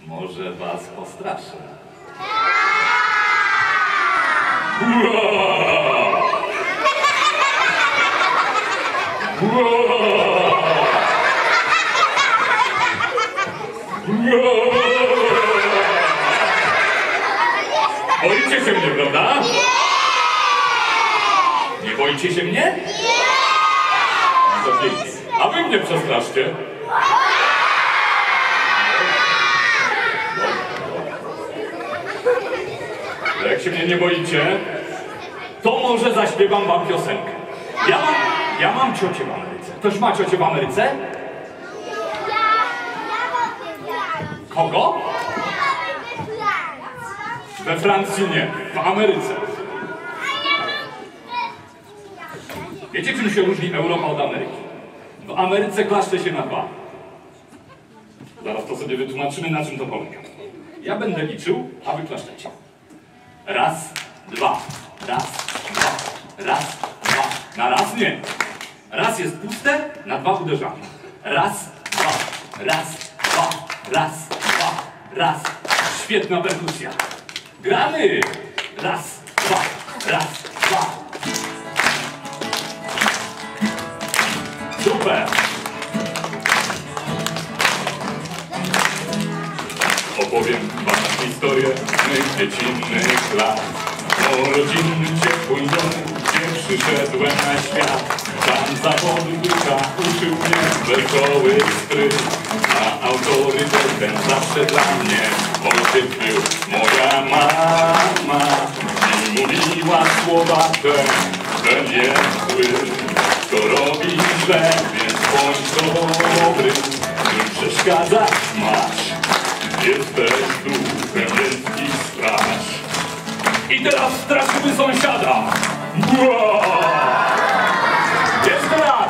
Może was postraszę. Boicie się mnie, prawda? Nie boicie się mnie? To pięknie. A wy mnie przestraszcie. Jak się mnie nie boicie, to może zaśpiewam wam piosenkę. Ja mam ciocię w Ameryce. Ktoś ma ciocię w Ameryce? Kogo? We Francji nie, w Ameryce. Wiecie, czym się różni Europa od Ameryki? W Ameryce klaszcze się na dwa. Zaraz to sobie wytłumaczymy, na czym to polega. Ja będę liczył, a wy klaszczecie. Raz, dwa, raz, dwa, raz, dwa. Na raz nie. Raz jest puste, na dwa uderzamy. Raz, dwa, raz, dwa, raz, dwa, raz. Świetna perkusja. Gramy! Raz, dwa, raz, dwa. Super! Opowiem wam historię mych dziecinnych lat. O rodzinnym ciepłym domu, gdzie przyszedłem na świat. Tam zawodu ducha uczył mnie wesoły spryt. A autorytetem zawsze dla mnie ojciec był moja mama. I mówiła słowa te, że nie zły, co robi źle, więc bądź dobry. Nim przeszkadzać masz, jesteś duchem, więc ich straż. I teraz straszymy sąsiada. Jeszcze raz.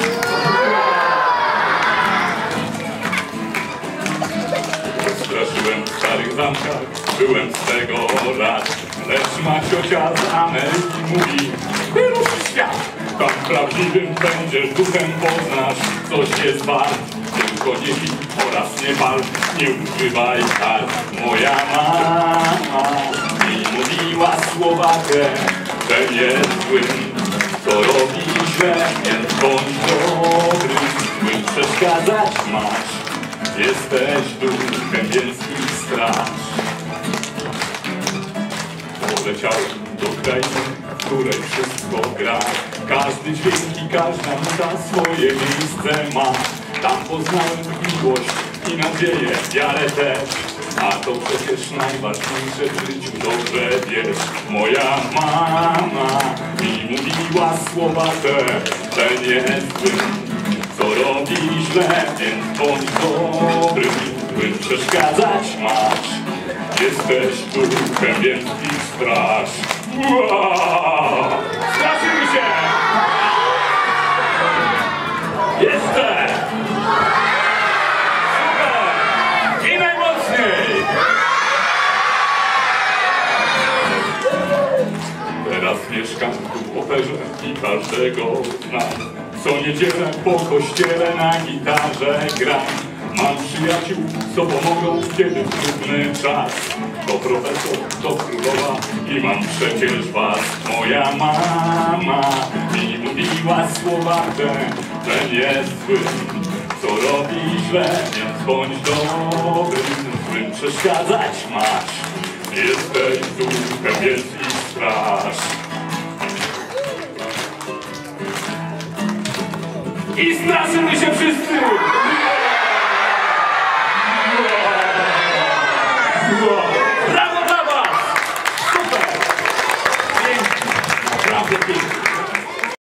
Straszyłem w starych zamkach, byłem z tego lat. Lecz ma ciocia z Ameryki mówi: wyrusz w świat. Tam prawdziwym będziesz duchem, poznasz, coś jest wart. Tylko nie pij oraz nie pal, nie używaj kart. Moja mama mi mówiła słowa te, że jest złym, co robi źle, więc bądź dobry. Złym przeszkadzać masz, jesteś duchem, więc ich straż. Poleciałem do krainy, w której wszystko gra. Każdy dźwięk i każda nuta swoje miejsce ma. Tam poznałem miłość i nadzieję, wiarę też. A to przecież najważniejsze w życiu, dobrze wiesz. Moja mama mi mówiła słowa te, że nie złym, co robi źle, więc bądź dobry. Złym przeszkadzać masz, jesteś duchem, więc ich straż. Straszymy się! Jeszcze! Super! I najmocniej! Teraz mieszkam tu w operze i każdego znam. Co niedzielę po kościele na gitarze gram. Mam przyjaciół, co pomogą, kiedy trudny czas. To profesor, to królowa i mam przecież was. Moja mama mi mówiła słowa te, że nie złym, co robi źle, więc bądź dobry. Złym przeszkadzać masz, jesteś duchem, więc ich straż. I straszymy się wszyscy! Brawo dla was! Super! Pięknie! Naprawdę pięknie!